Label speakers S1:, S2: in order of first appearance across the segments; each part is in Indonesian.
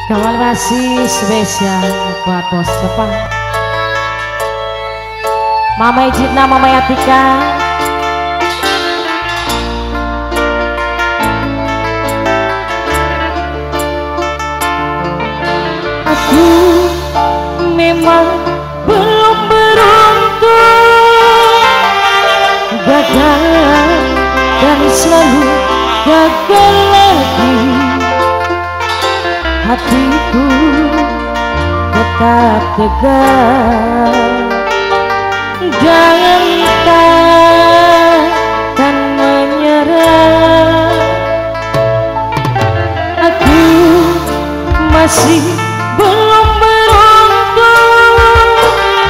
S1: Terima kasih spesial buat bos depan Mama Ijitna, Mama Yatika. Aku memang belum beruntung, gagal dan selalu gagal lagi. Hatiku tetap tegar, jangan takkan menyerah. Aku masih belum beruntung,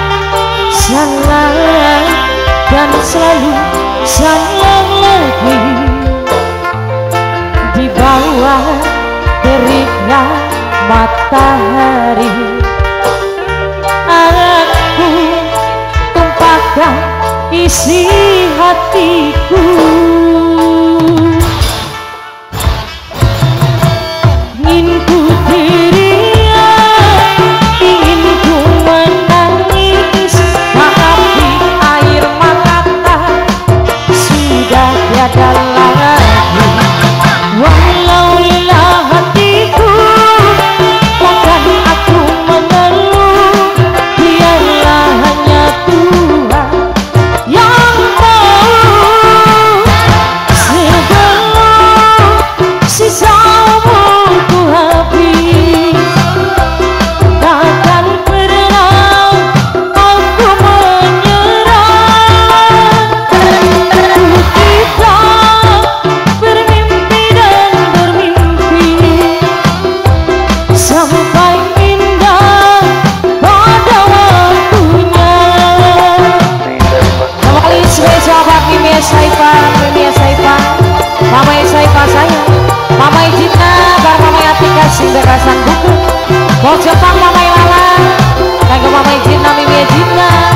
S1: salah dan selalu salah lagi. Di bawah teriknya matahari, aku tumpahkan isi hatiku. Ingin ku teriak, ingin ku menangis, tapi air mata sudah tiada lagi. Walau lelah hatiku, takkan aku mengeluh, biarlah hanya Tuhan yang tahu. Sebelum sisa umurku habis, takkan pernah aku menyerah. Kita bermimpi dan bermimpi sampai indah pada waktunya. Terima kasih spesial buat Mimi Saifa, Mama Saifa saya, Mama Ijitna, bar Mama Yatika sing bekasan buku. Bos Jepang Mama Lala, kanggo Mama Ijitna, Mimi Ijitna.